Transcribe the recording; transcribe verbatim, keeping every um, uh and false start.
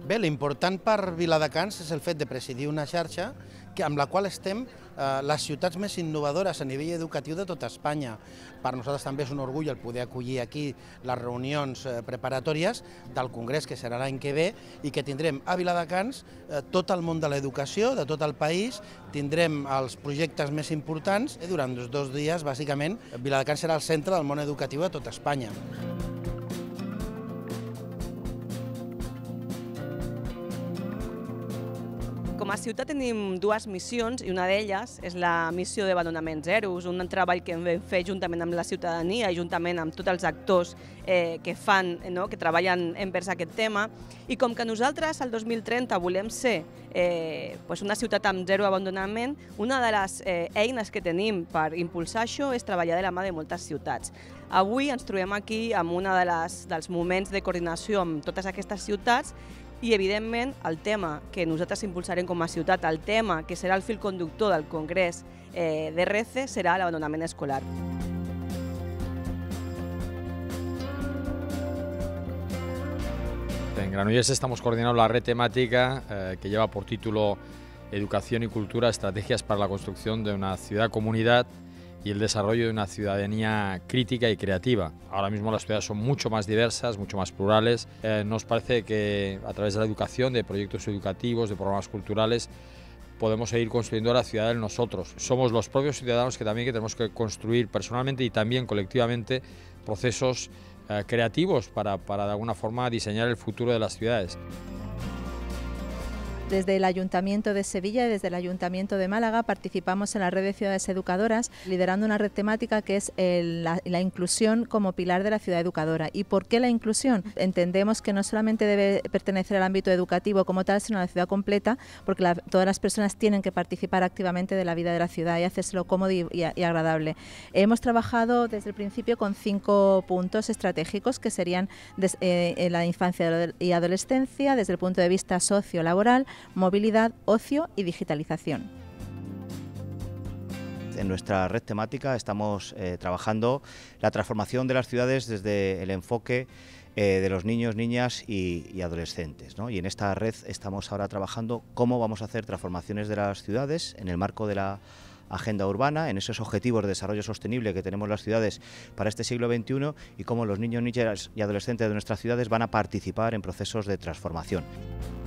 Bé, l'important per Viladecans és el fet de presidir una xarxa que, amb la qual estem eh, les ciutats més innovadores a nivell educatiu de tota Espanya. Per nosaltres també és un orgull el poder acollir aquí les reunions eh, preparatòries del Congrés, que serà l'any que ve, i que tindrem a Viladecans eh, tot el món de l'educació, de tot el país, tindrem els projectes més importants i durant els dos dies, bàsicament, Viladecans serà el centre del món educatiu de tota Espanya. Com a ciutat tenim dues missions i una d'elles és la missió d'abandonament zero, un treball que vam fer juntament amb la ciutadania i juntament amb tots els actors eh, que fan, no, que treballen envers aquest tema. I com que nosaltres al dos mil trenta volem ser eh, pues una ciutat amb zero abandonament, una de les eh, eines que tenim per impulsar això és treballar de la mà de moltes ciutats. Avui ens trobem aquí amb un de les, dels moments de coordinació amb totes aquestes ciutats i, evidentment, el tema que nosaltres impulsarem com a ciutat, el tema que serà el fil conductor del Congrés eh, de RECE, serà l'abandonament escolar. En Granollers estamos coordinando la red temática eh, que lleva por título Educación y Cultura, estrategias para la construcción de una ciudad-comunidad y el desarrollo de una ciudadanía crítica y creativa. Ahora mismo las ciudades son mucho más diversas, mucho más plurales. Eh, nos parece que a través de la educación, de proyectos educativos, de programas culturales, podemos seguir construyendo la ciudad en nosotros. Somos los propios ciudadanos que también que tenemos que construir personalmente y también colectivamente procesos eh, creativos para, para de alguna forma diseñar el futuro de las ciudades. Desde el Ayuntamiento de Sevilla y desde el Ayuntamiento de Málaga participamos en la red de ciudades educadoras, liderando una red temática que es el, la, la inclusión como pilar de la ciudad educadora. ¿Y por qué la inclusión? Entendemos que no solamente debe pertenecer al ámbito educativo como tal, sino a la ciudad completa, porque la, todas las personas tienen que participar activamente de la vida de la ciudad y hacérselo cómodo y, y, y agradable. Hemos trabajado desde el principio con cinco puntos estratégicos que serían des, eh, en la infancia y adolescencia, desde el punto de vista socio-laboral, movilidad, ocio y digitalización. En nuestra red temática estamos eh, trabajando la transformación de las ciudades desde el enfoque eh, de los niños, niñas y, y adolescentes, ¿no? Y en esta red estamos ahora trabajando cómo vamos a hacer transformaciones de las ciudades en el marco de la agenda urbana, en esos objetivos de desarrollo sostenible que tenemos las ciudades para este siglo veintiuno y cómo los niños, niñas y adolescentes de nuestras ciudades van a participar en procesos de transformación.